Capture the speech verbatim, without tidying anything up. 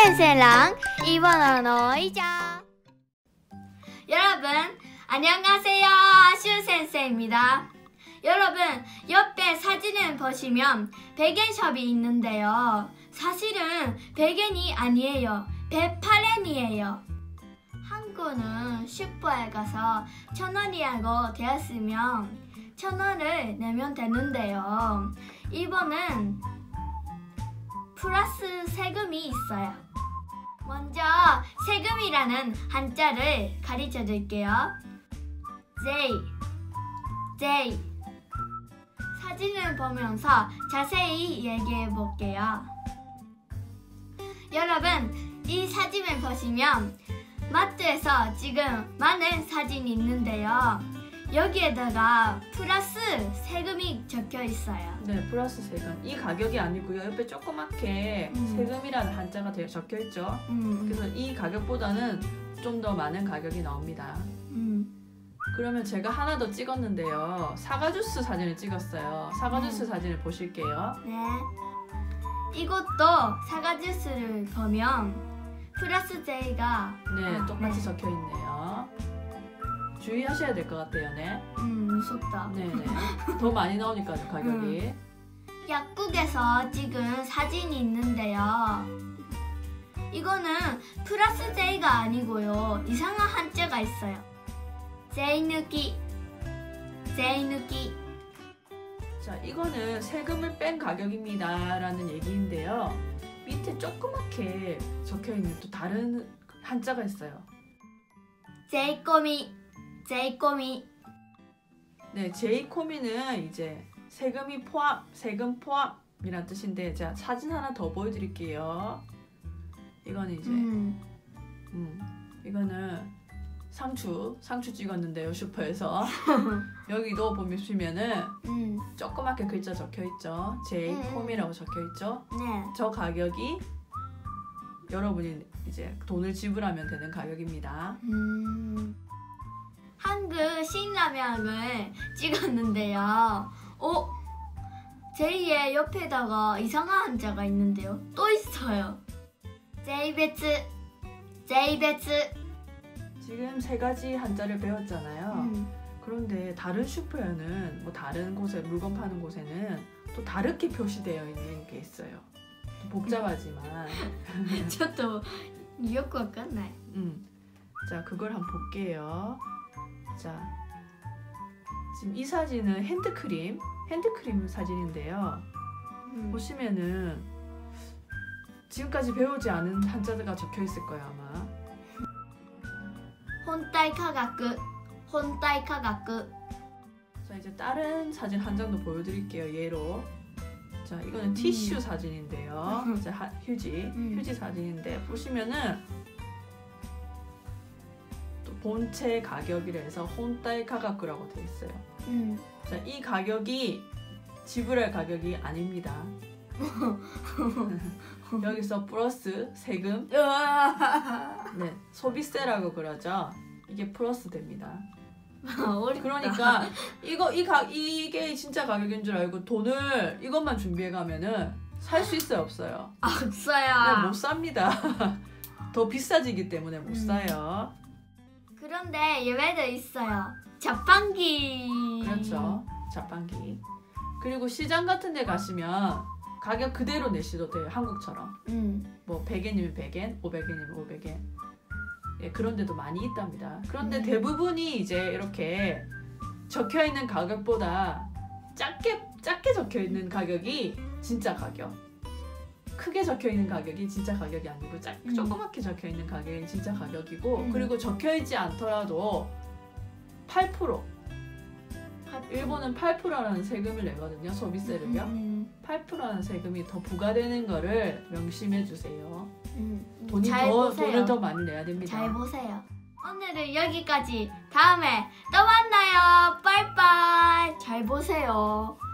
슈센세랑 일본어이자. 여러분 안녕하세요. 슈센세입니다. 여러분 옆에 사진을 보시면 백엔숍이 있는데요. 사실은 백엔이 아니에요. 백팔엔이에요. 한국은 슈퍼에 가서 천 원이라고 되었으면 천 원을 내면 되는데요. 일본은 플러스 세금이 있어요. 먼저 세금이라는 한자를 가르쳐 줄게요. J, J. 사진을 보면서 자세히 얘기해 볼게요. 여러분, 이 사진을 보시면 마트에서 지금 많은 사진이 있는데요. 여기에다가 플러스 세금이 적혀 있어요. 네, 플러스 세금. 이 가격이 아니고요. 옆에 조그맣게 음. 세금이라는 한자가 적혀 있죠. 음. 그래서 이 가격보다는 좀 더 많은 가격이 나옵니다. 음. 그러면 제가 하나 더 찍었는데요. 사과 주스 사진을 찍었어요. 사과 주스 음. 사진을 보실게요. 네. 이것도 사과 주스를 보면 플러스 J가 네, 똑같이 네. 적혀 있네요. 주의하셔야 될 것 같아요, 네. 음, 무섭다. 네네. 더 많이 나오니까요, 가격이. 음. 약국에서 찍은 사진이 있는데요. 이거는 플러스 J가 아니고요. 이상한 한자가 있어요. J抜き, J抜き. 자, 이거는 세금을 뺀 가격입니다 라는 얘기인데요. 밑에 조그맣게 적혀있는 또 다른 한자가 있어요. J込み, J込み. 네, J込미는 이제 세금이 포함, 세금 포함이란 뜻인데, 자, 사진 하나 더 보여드릴게요. 이거는 이제, 음, 음 이거는 상추, 상추 찍었는데요, 슈퍼에서. 여기도 보시면은 음. 조그맣게 글자 적혀있죠. J込미라고 적혀있죠. 네. 저 가격이 여러분이 이제 돈을 지불하면 되는 가격입니다. 음. 한국 신라면을 찍었는데요. 어? J의 옆에다가 이상한 한자가 있는데요. 또 있어요. J베츠, J베츠. 지금 세 가지 한자를 배웠잖아요. 음. 그런데 다른 슈퍼에는 뭐 다른 곳에 물건 파는 곳에는 또 다르게 표시되어 있는 게 있어요. 복잡하지만. 저도よくわかんない. 음. 자, 그걸 한번 볼게요. 자, 지금 이 사진은 핸드크림, 핸드크림 사진인데요. 음. 보시면은 지금까지 배우지 않은 한자가 적혀 있을 거예요, 아마. 혼타이 가격, 혼타이 가격. 자, 이제 다른 사진 한 장도 보여드릴게요, 예로. 자, 이거는 음. 티슈 사진인데요. 자, 하, 휴지, 음. 휴지 사진인데 보시면은 또 본체 가격이라 해서 혼타이 가격이라고 되어 있어요. 음. 자, 이 가격이 지불할 가격이 아닙니다. 여기서 플러스 세금, 네, 소비세라고 그러죠. 이게 플러스 됩니다. 그러니까 이거 이 가, 이게 진짜 가격인 줄 알고 돈을 이것만 준비해 가면은 살 수 있어요, 없어요? 없어요. 네, 못 삽니다. 더 비싸지기 때문에 못 음. 사요. 그런데 예외도 있어요. 자판기. 그렇죠, 자판기. 그리고 시장 같은 데 가시면 가격 그대로 내셔도 돼요, 한국처럼. 음. 뭐 백 엔이면 백 엔, 오백 엔이면 오백 엔. 예, 그런 데도 많이 있답니다. 그런데 음. 대부분이 이제 이렇게 적혀있는 가격보다 작게, 작게 적혀있는 가격이 진짜 가격. 크게 적혀있는 가격이 진짜 가격이 아니고 작, 음. 조그맣게 적혀있는 가격이 진짜 가격이고 음. 그리고 적혀있지 않더라도 팔 퍼센트 일본은 팔 퍼센트라는 세금을 내거든요. 소비세를요. 음. 팔 퍼센트라는 세금이 더 부과되는 거를 명심해 주세요. 음. 돈이 더, 돈을 더 많이 내야 됩니다. 잘 보세요. 오늘은 여기까지. 다음에 또 만나요. 빠이빠이. 잘 보세요.